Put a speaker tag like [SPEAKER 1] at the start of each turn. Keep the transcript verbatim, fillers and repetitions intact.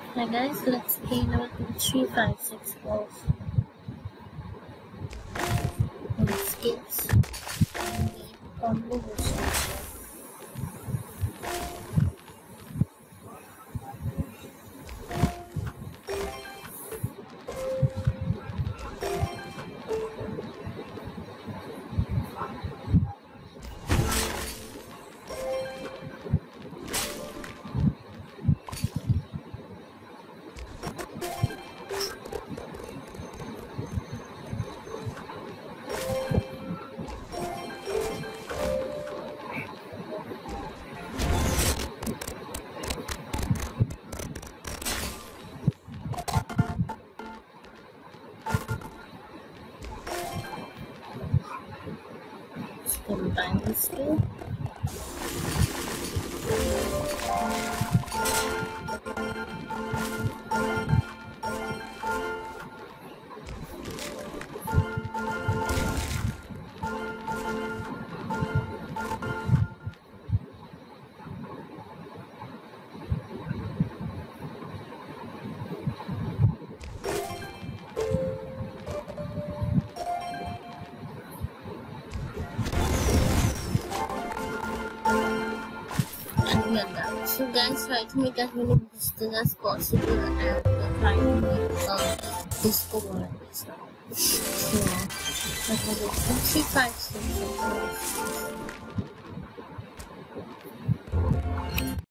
[SPEAKER 1] Hi guys, let's play number three five six four. And skips and the combinations. Let's combine these two. And we are done. So guys, try to make as many boosters as possible and try to make uh, disco one this now. So, that was it. three five six.